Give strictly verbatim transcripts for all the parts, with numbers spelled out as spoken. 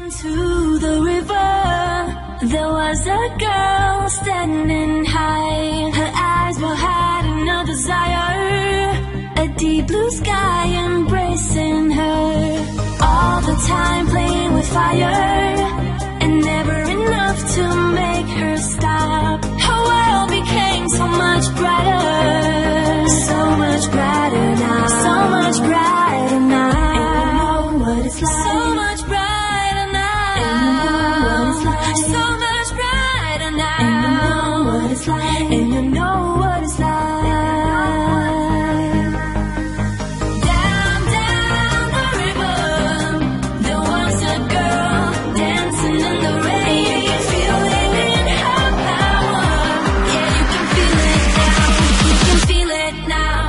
to the river, there was a girl standing high. Her eyes were hiding a desire, a deep blue sky embracing her. All the time playing with fire, and never enough to make her stop. Her world became so much brighter, so much brighter now, so much brighter now. And you know what it's like, so much brighter now. And you know what it's like, so much brighter now. And you know what it's like, and you know what it's like. Down, down the river, there was a girl dancing in the rain. You can feel it in her power. Yeah, you can feel it now. You can feel it now.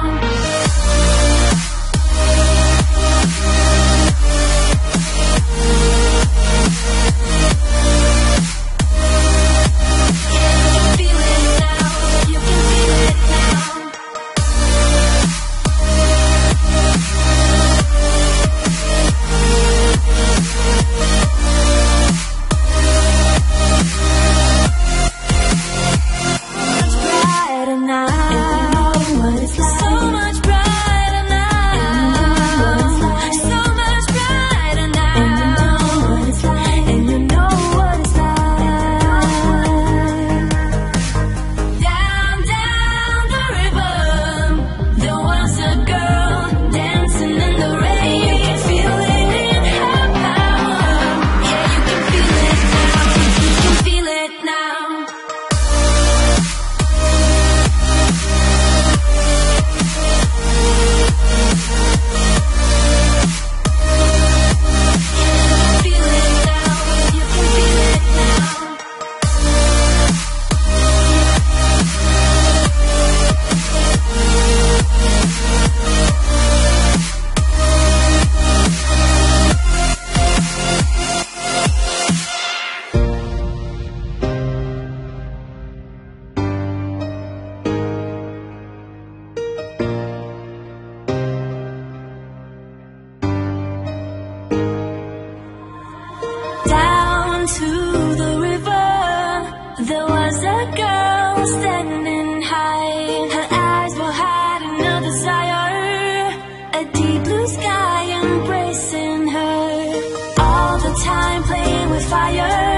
To the river, there was a girl standing high. Her eyes were hiding a desire, a deep blue sky embracing her. All the time playing with fire,